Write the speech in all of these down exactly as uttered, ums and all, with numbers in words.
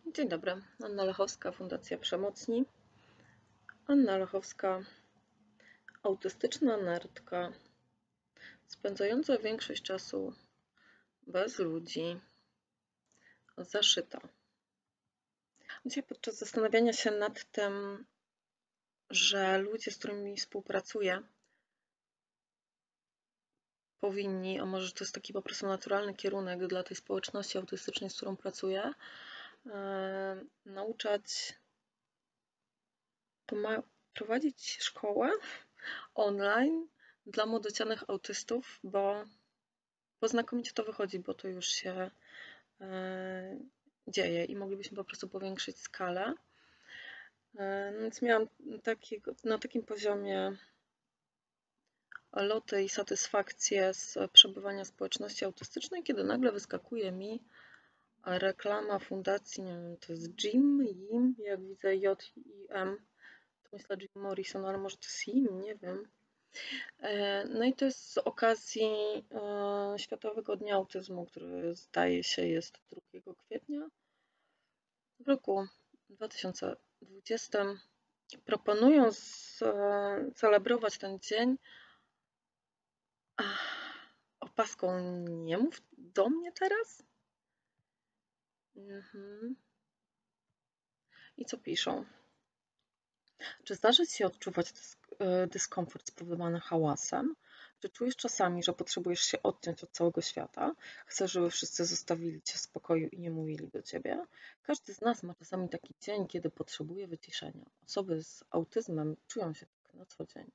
Dzień dobry, Anna Lechowska, Fundacja Przemocni. Anna Lechowska, autystyczna nerdka, spędzająca większość czasu bez ludzi, zaszyta. Dzisiaj podczas zastanawiania się nad tym, że ludzie, z którymi współpracuję, powinni, a może to jest taki po prostu naturalny kierunek dla tej społeczności autystycznej, z którą pracuję, yy, nauczać, prowadzić szkołę online dla młodocianych autystów, bo, bo znakomicie to wychodzi, bo to już się e, dzieje i moglibyśmy po prostu powiększyć skalę. E, więc miałam takiego, na takim poziomie loty i satysfakcję z przebywania społeczności autystycznej, kiedy nagle wyskakuje mi reklama fundacji, nie wiem, to jest Jim, Jim, jak widzę J I M, to myślę Jim Morrison, ale może to jest Jim, nie wiem. No i to jest z okazji Światowego Dnia Autyzmu, który zdaje się jest drugiego kwietnia w roku dwa tysiące dwudziestym. Proponują celebrować ten dzień opaską "Nie mów do mnie teraz". Mhm. I co piszą? Czy zdarza Ci się odczuwać dyskomfort spowodowany hałasem? Czy czujesz czasami, że potrzebujesz się odciąć od całego świata? Chcesz, żeby wszyscy zostawili Cię w spokoju i nie mówili do Ciebie? Każdy z nas ma czasami taki dzień, kiedy potrzebuje wyciszenia. Osoby z autyzmem czują się tak na co dzień.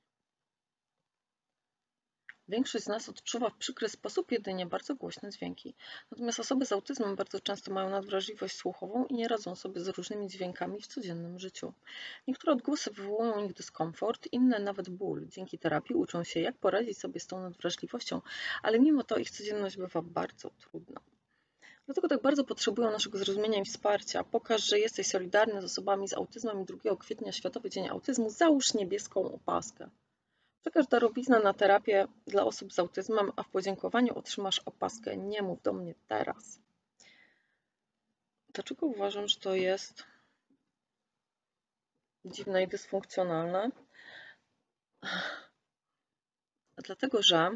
Większość z nas odczuwa w przykry sposób jedynie bardzo głośne dźwięki. Natomiast osoby z autyzmem bardzo często mają nadwrażliwość słuchową i nie radzą sobie z różnymi dźwiękami w codziennym życiu. Niektóre odgłosy wywołują u nich dyskomfort, inne nawet ból. Dzięki terapii uczą się, jak poradzić sobie z tą nadwrażliwością, ale mimo to ich codzienność bywa bardzo trudna. Dlatego tak bardzo potrzebują naszego zrozumienia i wsparcia. Pokaż, że jesteś solidarny z osobami z autyzmem i drugiego kwietnia Światowy Dzień Autyzmu. Załóż niebieską opaskę. Przekaż darowiznę na terapię dla osób z autyzmem, a w podziękowaniu otrzymasz opaskę "Nie mów do mnie teraz". Dlaczego uważam, że to jest dziwne i dysfunkcjonalne? Dlatego, że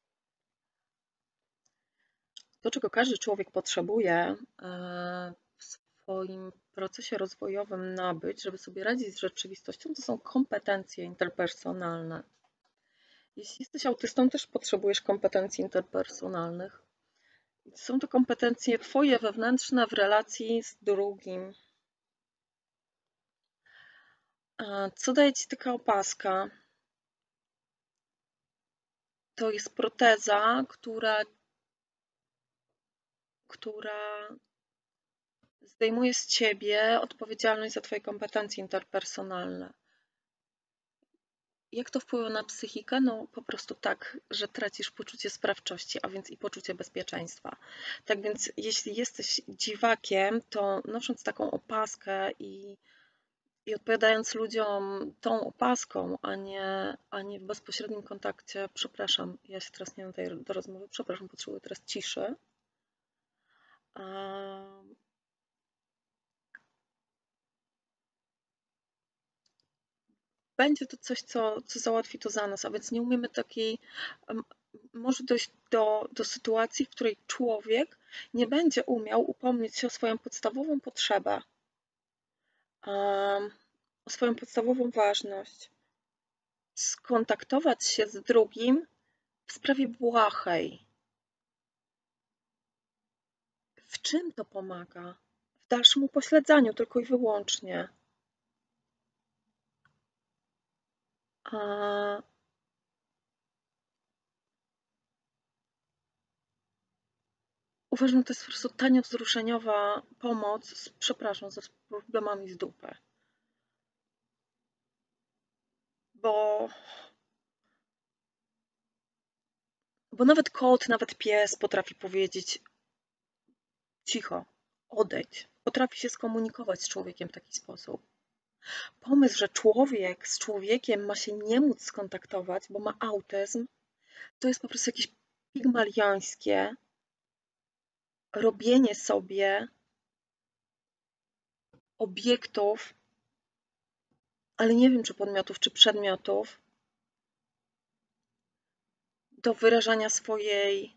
to, czego każdy człowiek potrzebuje w swoim procesie rozwojowym nabyć, żeby sobie radzić z rzeczywistością, to są kompetencje interpersonalne. Jeśli jesteś autystą, też potrzebujesz kompetencji interpersonalnych. Są to kompetencje Twoje wewnętrzne w relacji z drugim. Co daje Ci taka opaska? To jest proteza, która, która zdejmuje z Ciebie odpowiedzialność za Twoje kompetencje interpersonalne. Jak to wpływa na psychikę? No po prostu tak, że tracisz poczucie sprawczości, a więc i poczucie bezpieczeństwa. Tak więc jeśli jesteś dziwakiem, to nosząc taką opaskę i, i odpowiadając ludziom tą opaską, a nie, a nie w bezpośrednim kontakcie, przepraszam, ja się teraz nie nadaję do rozmowy, przepraszam, potrzebuję teraz ciszy. Będzie to coś, co, co załatwi to za nas, a więc nie umiemy takiej, może dojść do, do sytuacji, w której człowiek nie będzie umiał upomnieć się o swoją podstawową potrzebę, o swoją podstawową ważność, skontaktować się z drugim w sprawie błahej. W czym to pomaga? W dalszym upośledzaniu tylko i wyłącznie. A uważam, że to jest po prostu tania, wzruszeniowa pomoc z, przepraszam, ze problemami z dupy. Bo, bo nawet kot, nawet pies potrafi powiedzieć cicho, odejdź. Potrafi się skomunikować z człowiekiem w taki sposób. Pomysł, że człowiek z człowiekiem ma się nie móc skontaktować, bo ma autyzm, to jest po prostu jakieś pigmaliańskie robienie sobie obiektów, ale nie wiem, czy podmiotów, czy przedmiotów, do wyrażania swojej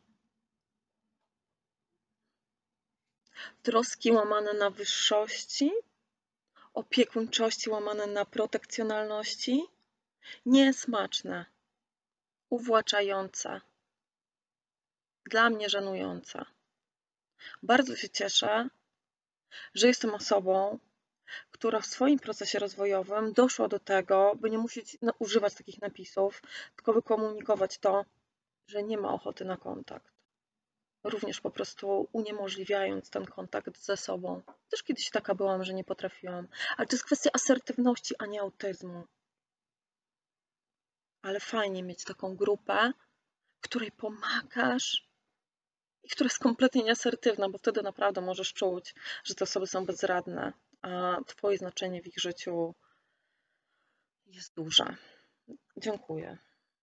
troski łamane na wyższości, opiekuńczości łamane na protekcjonalności, niesmaczne, uwłaczające, dla mnie żenujące. Bardzo się cieszę, że jestem osobą, która w swoim procesie rozwojowym doszła do tego, by nie musieć używać takich napisów, tylko wykomunikować to, że nie ma ochoty na kontakt. Również po prostu uniemożliwiając ten kontakt ze sobą. Też kiedyś taka byłam, że nie potrafiłam. Ale to jest kwestia asertywności, a nie autyzmu. Ale fajnie mieć taką grupę, której pomagasz i która jest kompletnie nieasertywna, bo wtedy naprawdę możesz czuć, że te osoby są bezradne, a twoje znaczenie w ich życiu jest duże. Dziękuję.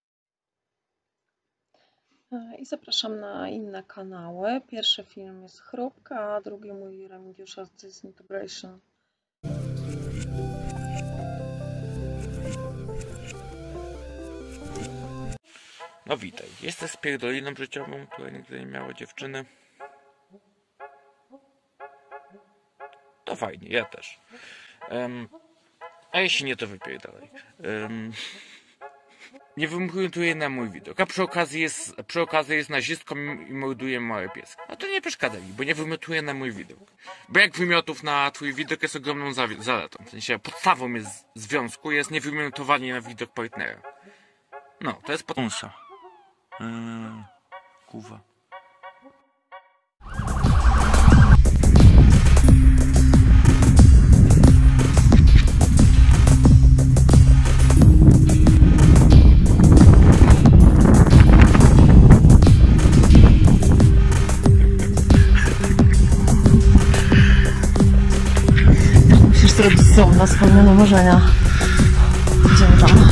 I zapraszam na inne kanały. Pierwszy film jest Chrupka, a drugi mój Remigiusza z Disintegration. No witaj, jesteś spierdoliną życiową, która nigdy nie miała dziewczyny. To fajnie, ja też. Um, a jeśli nie, to wypierdalaj. Um, nie wymiotuję na mój widok, a przy okazji jest, przy okazji jest nazistką i morduje małe pieski. A to nie przeszkadza mi, bo nie wymiotuję na mój widok. Brak wymiotów na twój widok jest ogromną zaletą. W sensie podstawą jest związku jest niewymiotowanie na widok partnera. No, to jest podstawą. Eee, kurwa. Musisz zrobić zoom na spełnione marzenia. Idziemy tam.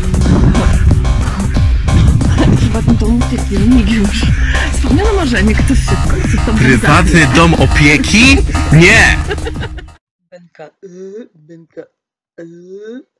Chyba ten dom opieki, Remigiusz. Spełnione marzenie, kto szybko chce to Prywatny dom opieki? Nie! Benka, yy, Benka, yy.